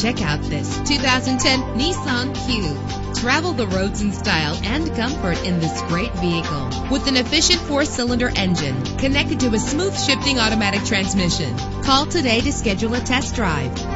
Check out this 2010 Nissan Cube. Travel the roads in style and comfort in this great vehicle. With an efficient 4-cylinder engine connected to a smooth shifting automatic transmission. Call today to schedule a test drive.